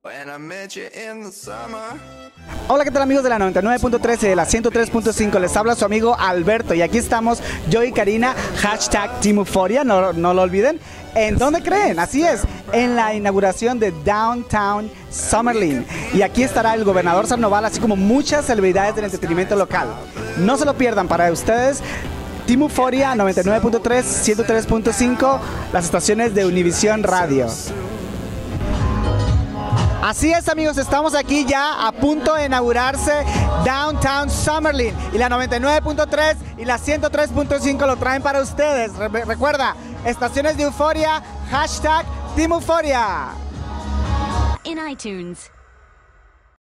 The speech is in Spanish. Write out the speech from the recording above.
Hola, ¿qué tal amigos de la 99.13 y de la 103.5? Les habla su amigo Alberto y aquí estamos yo y Karina, hashtag Team Euphoria, no lo olviden. ¿En dónde creen? Así es, en la inauguración de Downtown Summerlin. Y aquí estará el gobernador Sandoval, así como muchas celebridades del entretenimiento local. No se lo pierdan, para ustedes Team Euphoria 99.3, 103.5, las estaciones de Univisión Radio. Así es amigos, estamos aquí ya a punto de inaugurarse Downtown Summerlin y la 99.3 y la 103.5 lo traen para ustedes. Recuerda, estaciones de Euphoria, hashtag Team Euphoria. In iTunes.